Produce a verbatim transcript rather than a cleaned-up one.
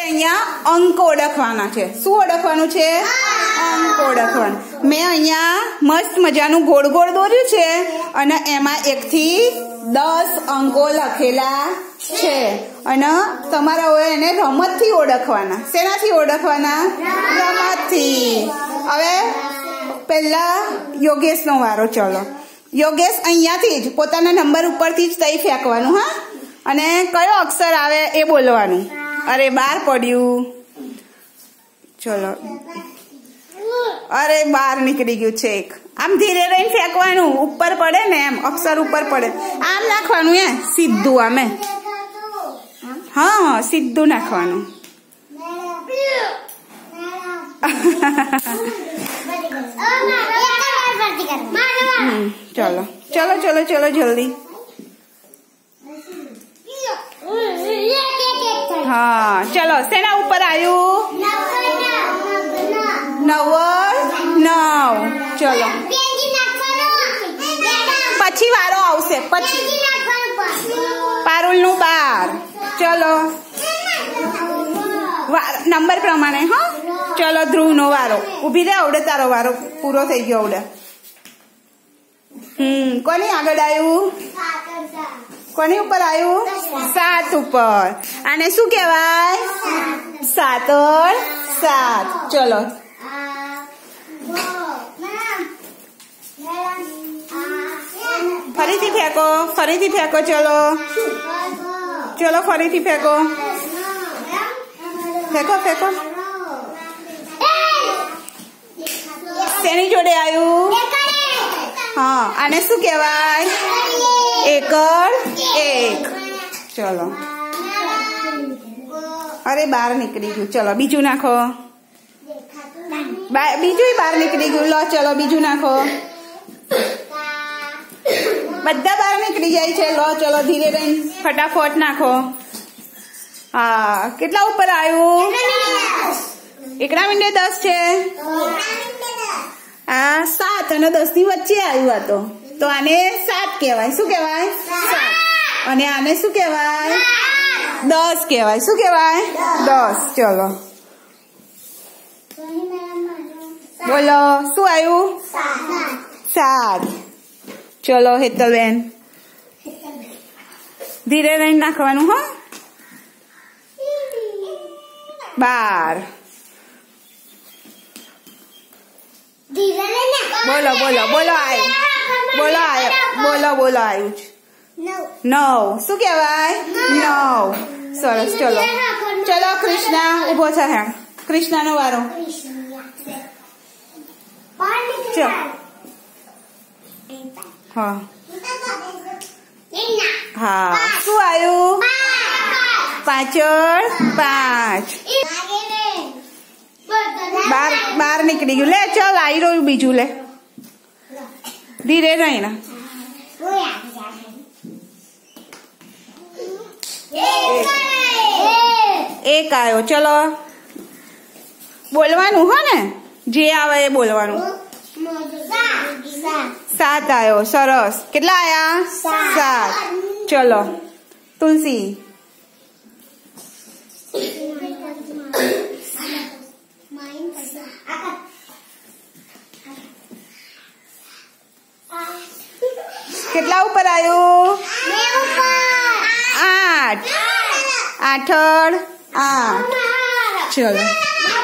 અહીંયા અંક ઓળખવાના છે। શું ઓળખવાનું છે? અંક ઓળખવાનું। મેં અહીંયા મસ્ત મજાનું ગોળ ગોળ દોર્યું છે અને એમાં એક થી દસ અંકો લખેલા છે અને તમારા હોય એને રમતથી ઓળખવાના। શેનાથી ઓળખવાના? રમતથી। હવે પહેલા યોગેશનો વારો। ચલો યોગેશ અહીંયાથી જ પોતાના નંબર ઉપરથી જ તઈ ફેંકવાનું। હા, અને કયો અક્ષર આવે એ બોલવાનું। અરે બાર પડ્યું। ચલો, અરે બાર નીકળી ગયું છે એક। આમ ધીરે રહીને ફેંકવાનું, ઉપર પડે ને એમ અક્ષર ઉપર પડે આમ નાખવાનું। એ સીધું આમે, હા સીધું નાખવાનું। ચલો ચલો ચલો ચલો જલ્દી। हाँ चलो सेना ऊपर आयु नव्वद नव। चलो पछी वारो आवशे पछी पारुल नु बार। चलो नंबर प्रमाणे। हाँ चलो ध्रुव नो वारो। उभी रे आवडे तारो वारो पूरो थई गयो आवडे। हम्म कोनी आगळ आयु? कोनी ऊपर आयु? सात ऊपर। आने शू कहेवाय? सात और सात। चलो फरीथी फेंको, फरीथी फेंको। चलो चलो फरीथी फेंको, फेंको फेंको। सेनी जोड़े आयु? हाँ आने शू कहेवाय? एकड़ एक। चलो अरे बार निकली गयु। चलो बीजू नाखो। बीजू बार निकली गयु। लो चलो बीजू नाखो। बधा बार निकली जाय छे। लो चलो धीरे रहीने फटाफट नाखो। हाँ केटला ऊपर आयु? एकड़ा मिनिटे दस छे। आ सात अने दस नी वच्चे आयु। आ तो तो आने सात कहेवाय। शू कहेवाय? सात। अने आने शू कहेवाय? दस कहेवाय। शू कहेवाय? दस। चलो बोलो शू आयु? सात। चलो हेतलबेन धीरे रहीने नाखवानुं। हाँ बार। बोलो बोलो बोलो आयु। बोलो आयु। बोलो बोलो आयु। नौ। शू कहेवाय? नौ। सरस। चलो चलो कृष्णा उभो थाय। कृष्णा नो वारो। चलो हाँ हाँ शू आयु? पांचड़ पांच। बार बार निकली गयु। ले चल आई रो बीजू ले धीरे रही ना। एक आयो। चलो बोलवानु हो ने जे आवे ए बोलवानु। सात आयो। सरस। केटला आया? सात। चलो तुलसी केटला ऊपर आयु? आठ। आठड़ आठ। चलो